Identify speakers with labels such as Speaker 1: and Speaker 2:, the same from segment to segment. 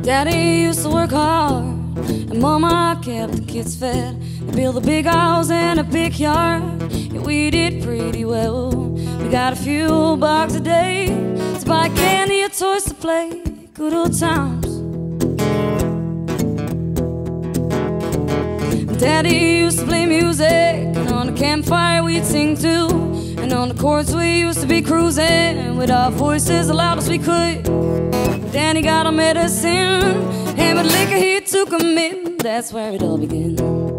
Speaker 1: Daddy used to work hard, and Mama kept the kids fed. They built a big house and a big yard, yeah, we did pretty well. We got a few bucks a day to buy candy or toys to play. Good old times. Daddy used to play music, and on the campfire we'd sing too. And on the courts we used to be cruising with our voices as loud as we could. Then he got a medicine, and with liquor he took him in. That's where it all began.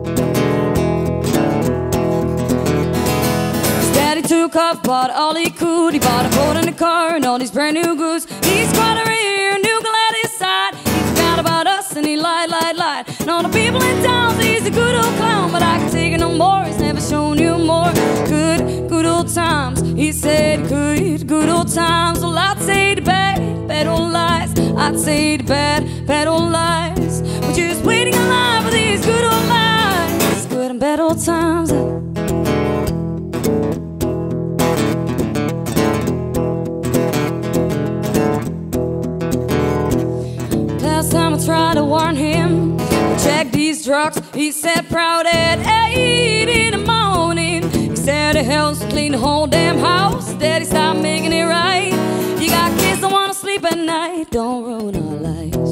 Speaker 1: His daddy took off, bought all he could. He bought a boat and a car and all these brand new goods. He squatted right here, knew glad his side. He forgot about us and he lied. And all the people in town say he's a good old clown, but I can take it no more. He's never shown you more. Good old times. He said good old times. Well, I'd say the bad old lies. I'd say the bad old lies. We're just waiting in line for these good old lies. Good and bad old times. Last time I tried to warn him, check these drugs, he said proud at 8 in the morning. He said it helps clean the whole damn house. Daddy, stop making it right. You got kids that wanna sleep at night. Don't ruin our lives.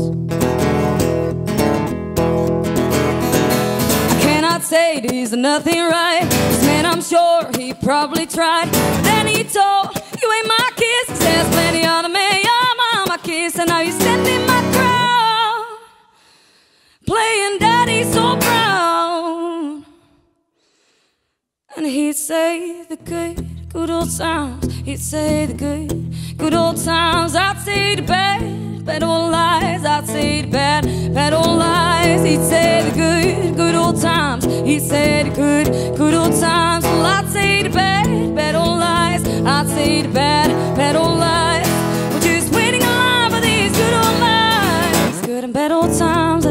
Speaker 1: I cannot say there's nothing right. This man, I'm sure he probably tried. Then he told, you ain't my kiss. He says plenty other men, your mama kiss. And now you're sending my crowd, playing daddy so proud. And he'd say the good old times. He'd say the good old times. I'd say the bad old lies. I'd say the bad old lies. He'd say the good old times. He'd say the good old times. Well, I'd say the bad old lies. I'd say the bad old lies. We're just waiting in line for these good old lies. Good and bad old times.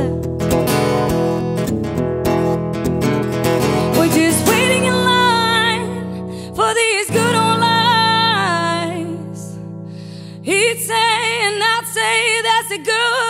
Speaker 1: We're just waiting in line for these good old lies. He'd say and I'd say that's a good